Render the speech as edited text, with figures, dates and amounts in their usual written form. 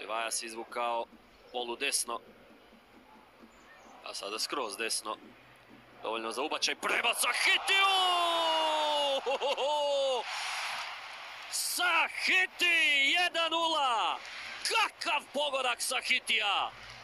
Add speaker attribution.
Speaker 1: Livajas izvukao polu desno. A sada skroz desno. Dovoljno za ubačaj, prema Sahitiju! Sahiti 1:0! Kakav pogodak Sahitija!